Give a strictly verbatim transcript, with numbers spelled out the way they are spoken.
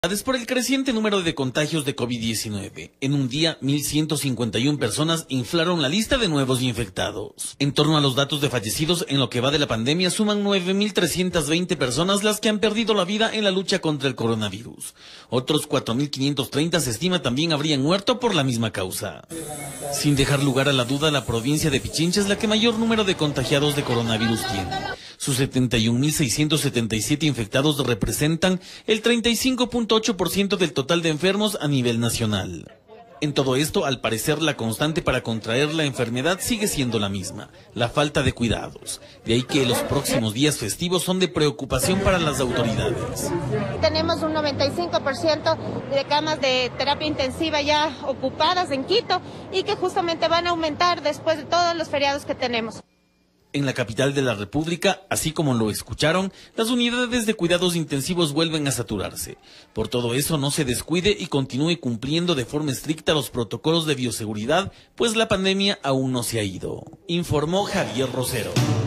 Por el creciente número de contagios de COVID diecinueve, en un día mil ciento cincuenta y una personas inflaron la lista de nuevos infectados. En torno a los datos de fallecidos en lo que va de la pandemia, suman nueve mil trescientas veinte personas las que han perdido la vida en la lucha contra el coronavirus. Otros cuatro mil quinientos treinta se estima también habrían muerto por la misma causa. Sin dejar lugar a la duda, la provincia de Pichincha es la que mayor número de contagiados de coronavirus tiene. Sus setenta y un mil seiscientos setenta y siete infectados representan el treinta y cinco punto ocho por ciento del total de enfermos a nivel nacional. En todo esto, al parecer, la constante para contraer la enfermedad sigue siendo la misma, la falta de cuidados. De ahí que los próximos días festivos son de preocupación para las autoridades. Tenemos un noventa y cinco por ciento de camas de terapia intensiva ya ocupadas en Quito y que justamente van a aumentar después de todos los feriados que tenemos. En la capital de la República, así como lo escucharon, las unidades de cuidados intensivos vuelven a saturarse. Por todo eso, no se descuide y continúe cumpliendo de forma estricta los protocolos de bioseguridad, pues la pandemia aún no se ha ido, informó Javier Rosero.